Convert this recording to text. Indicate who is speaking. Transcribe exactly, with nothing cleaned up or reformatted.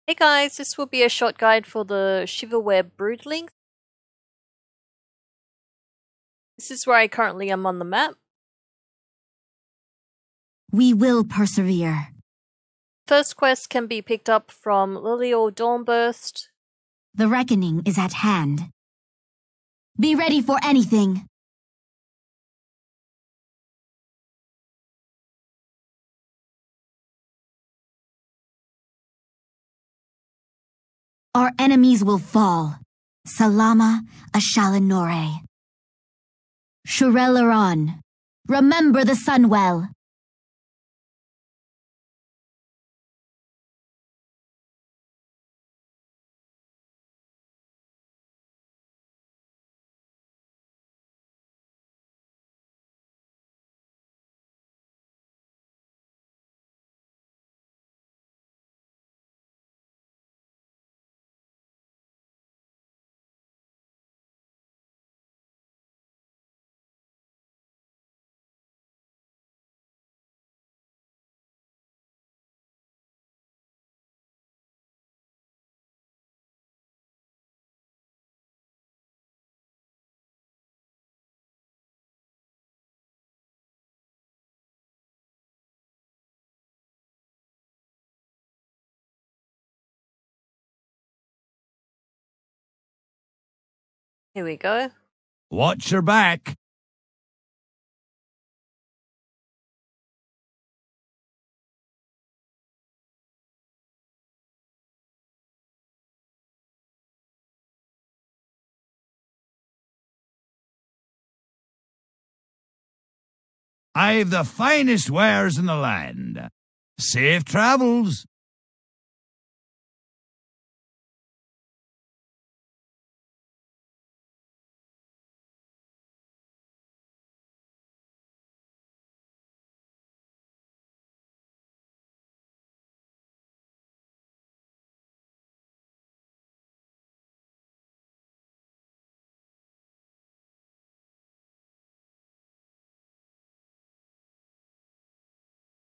Speaker 1: Hey guys, this will be a short guide for the Shiverware Broodlings. This is where I currently am on the map.
Speaker 2: We will persevere.
Speaker 1: First quest can be picked up from Lilial Dawnburst.
Speaker 2: The reckoning is at hand. Be ready for anything. Our enemies will fall. Salama Ashalinore. Shurelaran. Remember the Sunwell.
Speaker 1: Here we go.
Speaker 3: Watch your back. I've the finest wares in the land. Safe travels.